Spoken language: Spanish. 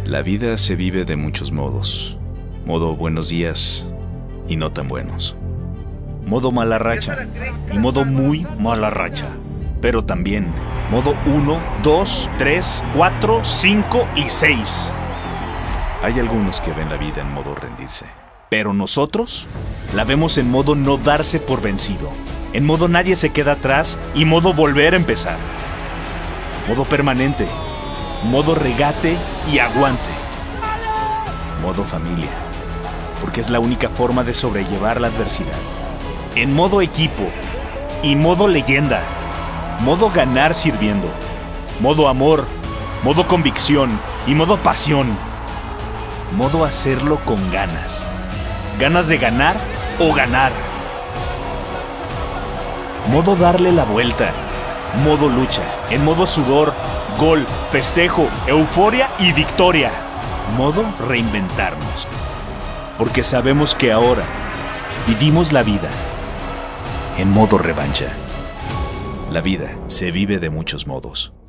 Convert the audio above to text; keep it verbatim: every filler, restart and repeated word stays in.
La vida se vive de muchos modos. Modo buenos días y no tan buenos. Modo mala racha y modo muy mala racha. Pero también modo uno, dos, tres, cuatro, cinco y seis. Hay algunos que ven la vida en modo rendirse. Pero nosotros la vemos en modo no darse por vencido. En modo nadie se queda atrás y modo volver a empezar. Modo permanente. Modo regate y aguante. Modo familia. Porque es la única forma de sobrellevar la adversidad. En modo equipo y modo leyenda. Modo ganar sirviendo. Modo amor. Modo convicción y modo pasión. Modo hacerlo con ganas. Ganas de ganar o ganar. Modo darle la vuelta. Modo lucha. En modo sudor, gol, festejo, euforia y victoria. Modo reinventarnos. Porque sabemos que ahora vivimos la vida en modo revancha. La vida se vive de muchos modos.